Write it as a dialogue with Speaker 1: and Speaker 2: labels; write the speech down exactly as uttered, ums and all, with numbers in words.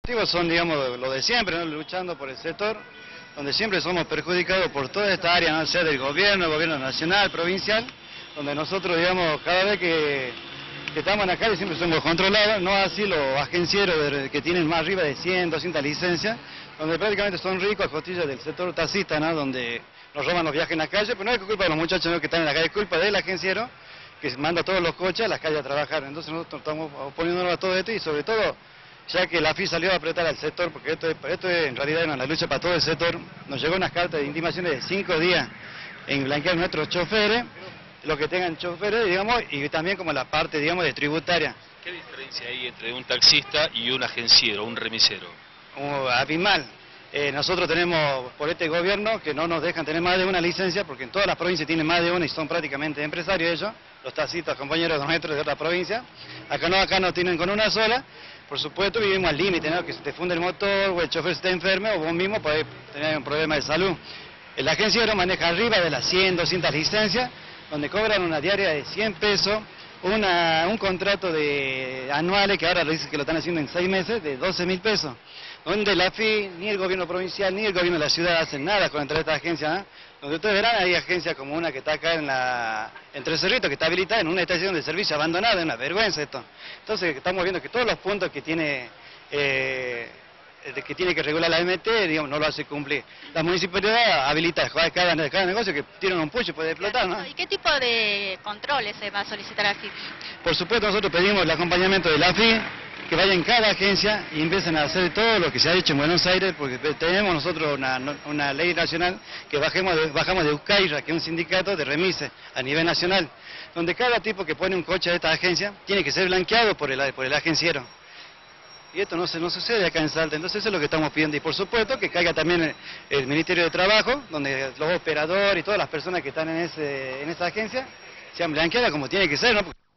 Speaker 1: Los son, digamos, lo de siempre, ¿no? Luchando por el sector, donde siempre somos perjudicados por toda esta área, no sea del gobierno, el gobierno nacional, provincial, donde nosotros, digamos, cada vez que, que estamos en la calle siempre somos controlados, no así los agencieros de, que tienen más arriba de cien, doscientas licencias, donde prácticamente son ricos a costillas del sector taxista, ¿no? Donde nos roban los viajes en la calle, pero no es culpa de los muchachos, ¿no? Que están en la calle, es culpa del agenciero que manda a todos los coches a las calles a trabajar. Entonces nosotros estamos oponiéndonos a todo esto y sobre todo, ya que la F I salió a apretar al sector, porque esto es, esto es en realidad una lucha para todo el sector, nos llegó unas cartas de intimaciones de cinco días en blanquear nuestros choferes, los que tengan choferes, digamos, y también como la parte, digamos, de tributaria.
Speaker 2: ¿Qué diferencia hay entre un taxista y un agenciero, un remisero?
Speaker 1: Como abismal. Eh, nosotros tenemos, por este gobierno, que no nos dejan tener más de una licencia, porque en todas las provincias tienen más de una y son prácticamente empresarios ellos, los taxistas, compañeros nuestros de otra provincia. Acá no, acá nos tienen con una sola. Por supuesto vivimos al límite, ¿no? Que se te funde el motor, o el chofer se te enferme, o vos mismo podés tener un problema de salud. El agenciero maneja arriba de las cien, doscientas licencias, donde cobran una diaria de cien pesos, una, un contrato de anuales, que ahora lo dicen que lo están haciendo en seis meses, de doce mil pesos. Donde la F I, ni el gobierno provincial, ni el gobierno de la ciudad hacen nada con entrar a esta agencia, ¿eh? Donde ustedes verán, hay agencias como una que está acá en la en Tres Cerritos, que está habilitada en una estación de servicio abandonada, es una vergüenza esto. Entonces estamos viendo que todos los puntos que tiene eh, que tiene que regular la M T, digamos, no lo hace cumplir. La municipalidad habilita cada, cada negocio que tiene un pucho y puede explotar, ¿no?
Speaker 3: ¿Y qué tipo de controles se va a solicitar a F I?
Speaker 1: Por supuesto, nosotros pedimos el acompañamiento de la F I, que vaya en cada agencia y empiecen a hacer todo lo que se ha hecho en Buenos Aires, porque tenemos nosotros una, una ley nacional que bajemos de, bajamos de UCAIRA, que es un sindicato de remises a nivel nacional, donde cada tipo que pone un coche a esta agencia tiene que ser blanqueado por el, por el agenciero. Y esto no, se, no sucede acá en Salta, entonces eso es lo que estamos pidiendo. Y por supuesto que caiga también el, el Ministerio de Trabajo, donde los operadores y todas las personas que están en, ese, en esa agencia sean blanqueadas como tiene que ser, ¿no?